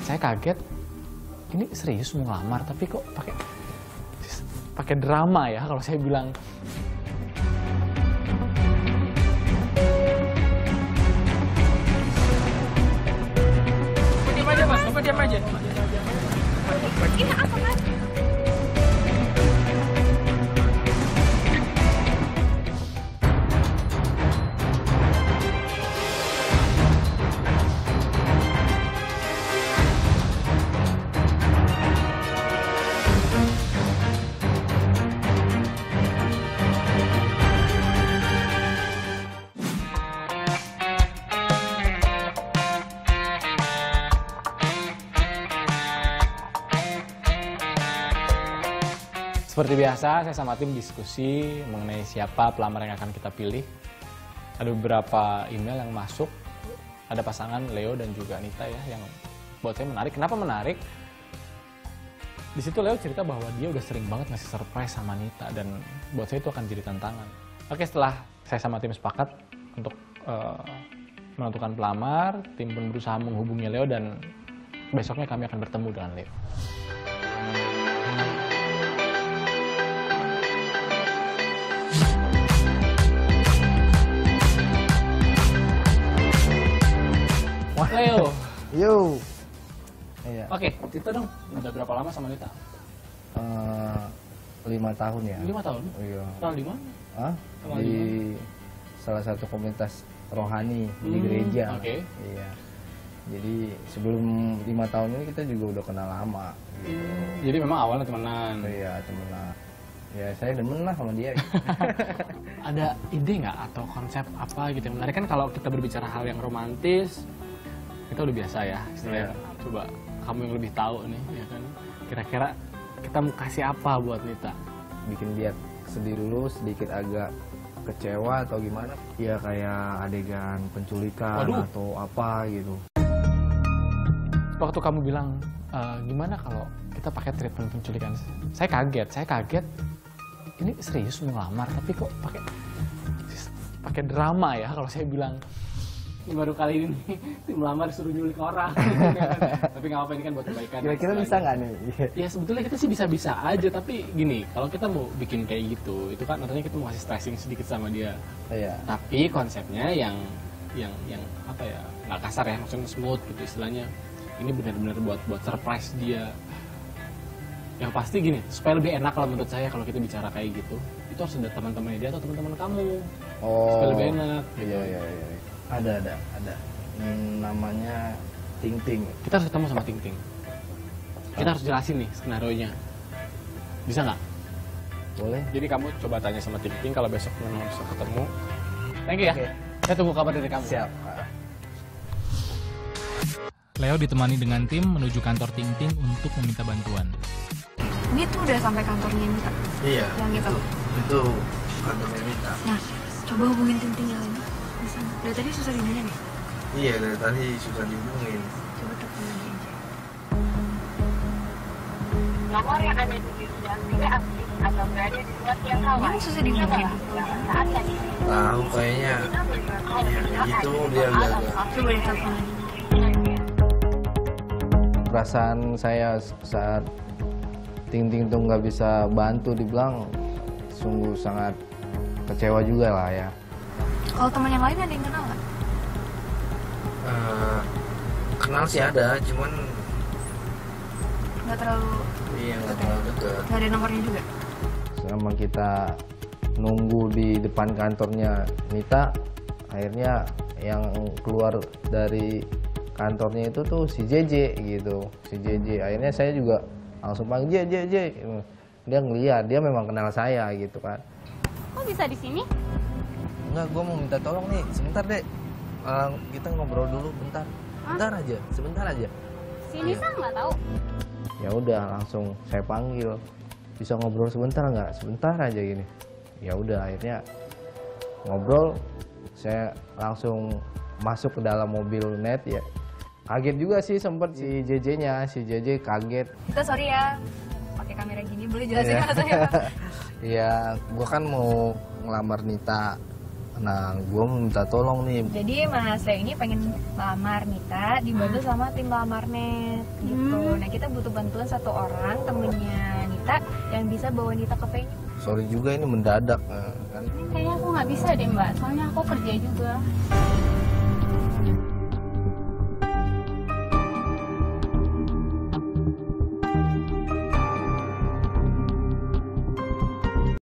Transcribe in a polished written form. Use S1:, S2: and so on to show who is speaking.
S1: Saya kaget, ini serius mau ngelamar, tapi kok pakai drama ya kalau saya bilang.
S2: Diam aja Mas, Bapak diam aja.
S3: Ini apa Mas?
S1: Seperti biasa, saya sama tim diskusi mengenai siapa pelamar yang akan kita pilih. Ada beberapa email yang masuk, ada pasangan Leo dan juga Anita ya, yang buat saya menarik. Kenapa menarik? Di situ Leo cerita bahwa dia udah sering banget ngasih surprise sama Anita, dan buat saya itu akan jadi tantangan. Oke, setelah saya sama tim sepakat untuk menentukan pelamar, tim pun berusaha menghubungi Leo, dan besoknya kami akan bertemu dengan Leo. Leo.
S4: Yo. Iya.
S1: Oke, cerita dong. Udah berapa lama sama Nita?
S4: 5 tahun ya.
S1: 5 tahun?
S4: Iya.
S1: Kenal di mana?
S4: Hah? Di salah satu komunitas rohani di gereja.
S1: Oke.
S4: Iya. Jadi sebelum 5 tahun ini kita juga udah kenal lama. Gitu.
S1: Jadi memang awalnya temenan.
S4: Iya, temenan. Ya saya demen lah sama dia.
S1: Ada ide nggak atau konsep apa gitu yang menarik? Kan kalau kita berbicara hal yang romantis, kita udah biasa ya. Istilahnya, coba kamu yang lebih tahu nih, ya kan? Kira-kira kita mau kasih apa buat Nita?
S4: Bikin dia sedih dulu, sedikit agak kecewa atau gimana? Ya kayak adegan penculikan.
S1: Waduh.
S4: Atau apa gitu.
S1: Waktu kamu bilang, gimana kalau kita pakai treatment penculikan? Saya kaget. Ini serius mau ngelamar, tapi kok pakai drama ya kalau saya bilang. Ini baru kali ini tim melamar disuruh nyulik orang. Tapi nggak apa-apa, ini kan buat kebaikan.
S4: Kira-kira bisa nggak nih?
S1: Ya sebetulnya kita sih bisa-bisa aja, tapi gini, kalau kita mau bikin kayak gitu, itu kan artinya kita mau kasih stressing sedikit sama dia.
S4: Iya.
S1: Tapi konsepnya yang apa ya, nggak kasar ya, maksudnya smooth gitu istilahnya. Ini benar-benar buat surprise dia. Yang pasti gini, supaya lebih enak kalau menurut saya kalau kita bicara kayak gitu, itu harus ada teman-temannya dia atau teman-teman kamu.
S4: Oh.
S1: Supaya lebih enak. Gitu.
S4: Iya. Ada. Namanya Ting Ting.
S1: Kita harus ketemu sama Ting Ting. Kita harus jelasin nih skenario-nya. Bisa nggak?
S4: Boleh.
S1: Jadi kamu coba tanya sama Ting Ting kalau besok memang bisa ketemu. Thank you ya.
S4: Oke.
S1: Saya tunggu kabar dari kamu.
S4: Siap.
S5: Leo ditemani dengan tim menuju kantor Ting Ting untuk meminta bantuan.
S3: Ini tuh udah sampai kantornya Nita.
S4: Iya.
S3: Yang gitu.
S4: Itu kantornya Mita.
S3: Nah, coba hubungin Ting-Ting yang ini. Bisa nggak? Dari tadi susah dihubungin ya?
S4: Iya, dari tadi susah dihubungin.
S3: Coba telepon lagi aja.
S6: Nomor yang ada di tujuan tidak aktif atau berada di luar jangkauan.
S3: Emang susah dihubungin?
S6: Saat tadi.
S4: Tahu kayaknya. Ya, gitu dia agak.
S3: Coba ditelepon lagi.
S4: Perasaan saya saat Ting Ting tuh nggak bisa bantu, dibilang sungguh sangat kecewa juga lah ya.
S3: Kalau teman yang lain ada yang kenal nggak?
S4: Kenal sih ada, cuman
S3: Nggak terlalu.
S4: iya nggak terlalu dekat.
S3: Nggak ada nomornya juga.
S4: Selama kita nunggu di depan kantornya Mita, akhirnya yang keluar dari kantornya itu tuh si JJ gitu, si JJ. Akhirnya saya juga langsung panggil JJ. Dia ngeliat, dia memang kenal saya gitu kan.
S6: Kok bisa di sini?
S4: Enggak, gue mau minta tolong nih, sebentar deh. Kita ngobrol dulu, bentar. Sebentar aja.
S6: Si Nisa nggak tahu.
S4: Ya udah, langsung saya panggil. Bisa ngobrol sebentar nggak? Sebentar aja gini. Ya udah, akhirnya ngobrol. Saya langsung masuk ke dalam mobil net ya. Kaget juga sih sempet si JJ-nya, si JJ kaget.
S3: Kita sorry ya, pakai kamera gini, boleh jelasin nggak saya?
S4: Iya, gua kan mau ngelamar Nita. Nah, gue minta tolong nih.
S3: Jadi Mas Leo ini pengen lamar Nita, dibantu sama tim lamarnet gitu. Nah kita butuh bantuan satu orang temennya Nita yang bisa bawa Nita ke venue.
S4: Sorry juga ini mendadak kan.
S6: Kayaknya aku nggak bisa deh mbak, soalnya aku kerja juga.